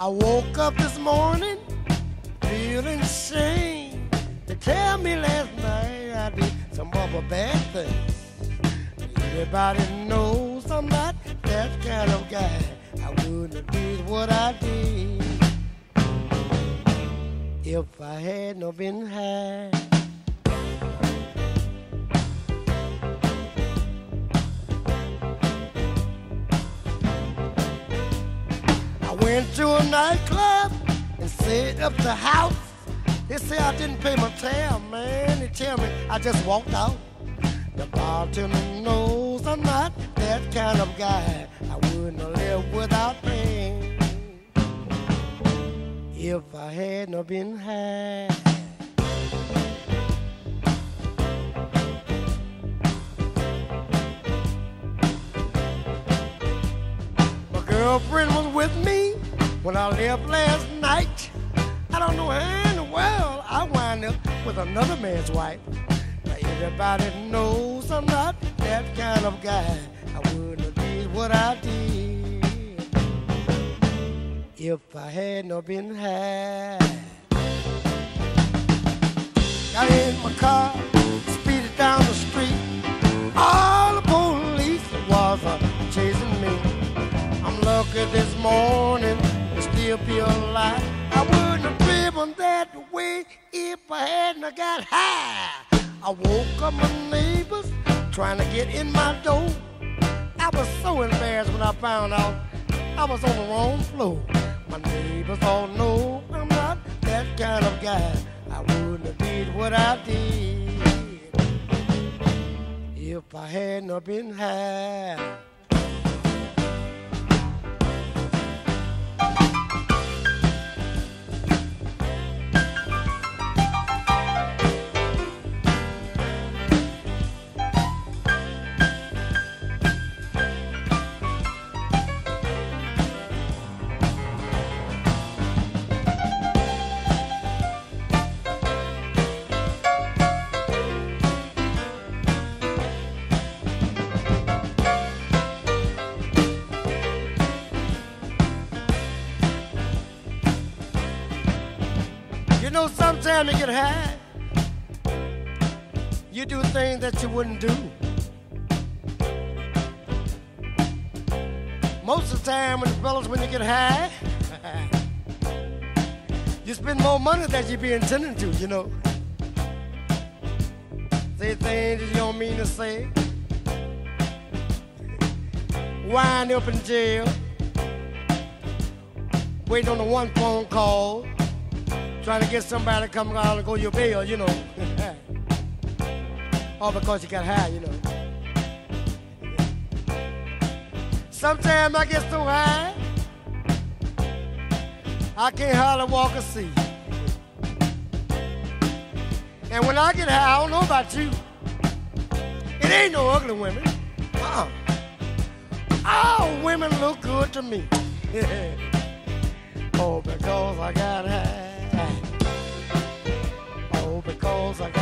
I woke up this morning feeling shame. They tell me last night I did some other bad things. Everybody knows I'm not that kind of guy. I wouldn't have did what I did if I had not been high. I went to a nightclub and set up the house. They say I didn't pay my tab, man. They tell me I just walked out. The bartender knows I'm not that kind of guy. I wouldn't have lived without pain if I had not been high. My girlfriend was with me when I left last night. I don't know how in the world I wind up with another man's wife. Everybody knows I'm not that kind of guy. I wouldn't have did what I did if I had not been high. Got in my car, speeded down the street. All the police was chasing me. I'm lucky this morning to still be alive. I wouldn't have driven that way if I hadn't got high. I woke up my neighbors trying to get in my door. I was so embarrassed when I found out I was on the wrong floor. My neighbors all know I'm not that kind of guy. I wouldn't have did what I did if I had not been high. You know, sometimes you get high, you do things that you wouldn't do. Most of the time when you get high, you spend more money than you be intending to, you know. Say things that you don't mean to say. Wind up in jail, waiting on the one phone call, trying to get somebody to come around and go your bail, you know. All because you got high, you know. Sometimes I get so high, I can't hardly walk or see. And when I get high, I don't know about you, it ain't no ugly women. All women look good to me. Oh, because I got high. Oh, because I